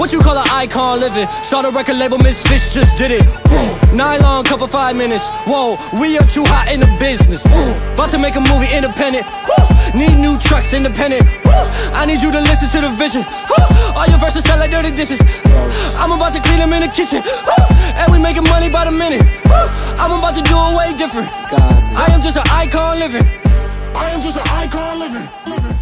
What you call an icon living? Start a record label, Misfits just did it. Whoa. Nylon cover 5 minutes. Whoa, we are too hot in the business. Whoa. About to make a movie independent. Whoa. Need new trucks independent. Whoa. I need you to listen to the vision. Whoa. All your verses sound like dirty dishes. I'm about to clean them in the kitchen. And we making money by the minute. I'm about to do it way different. I am just an icon living. I am just an icon living.